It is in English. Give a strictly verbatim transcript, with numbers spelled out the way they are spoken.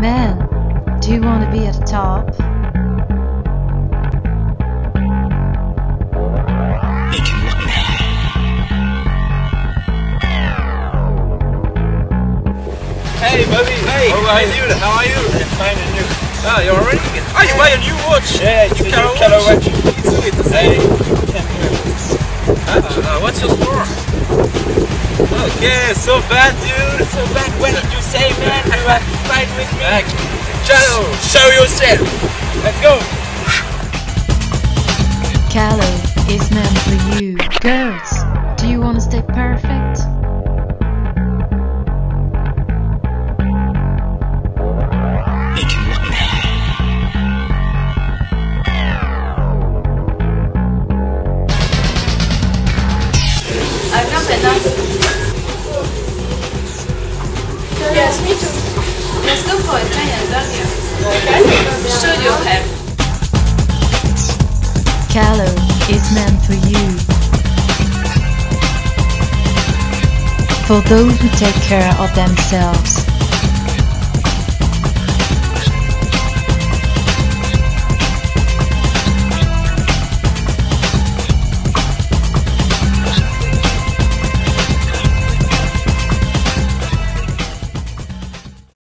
Man, do you want to be at the top? Hey, buddy. Hey. Oh, how you doing? How are you? I'm fine, and you? Ah, you're already? Ah, you buy a new watch? Yeah, it's a new Calo E I G S I. It's sweet to say. Ah, uh, what's your store? Okay, so bad, dude. So bad. What did you say, man? You have to fight with me? Back. Calo, Show yourself. Let's go. Calo is meant for you. Girls, do you want to stay perfect? I've not enough. Yes, me too. Let's go for a giant burger. Okay. Show your hair. Calo is meant for you. For those who take care of themselves.